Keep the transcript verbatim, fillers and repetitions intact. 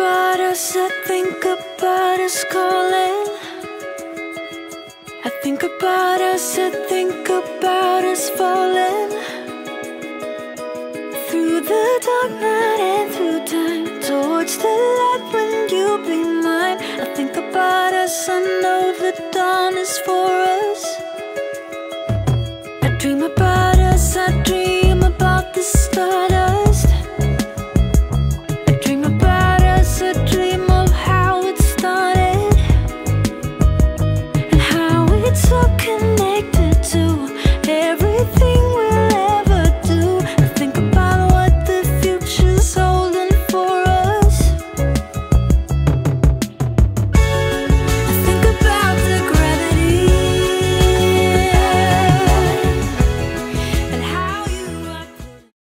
about us, I think about us calling. I think about us, I think about us falling through the dark night and through time, towards the light when you'll be mine. I think about us, I know the dawn is for us. I dream about us, I dream